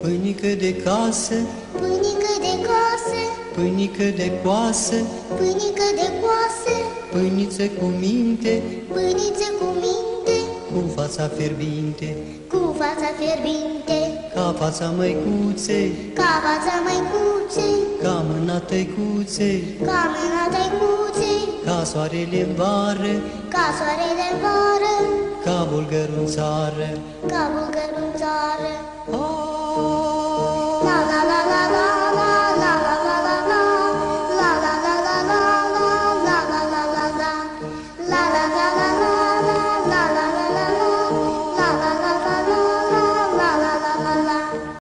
pâinică de casă, pâinică de casă, pâinică de coasă, pâinică de coasă, pâiniță cu minte, pâiniță cu minte, cu fața fierbinte, cu fața fierbinte, ca fața măicuței, ca fața măicuței, ca mâna tăicuței, ca mâna tăicuței, ca soarele în vară, ca soarele în vară, ca bulgărul în țară. ca bulgărul în țară.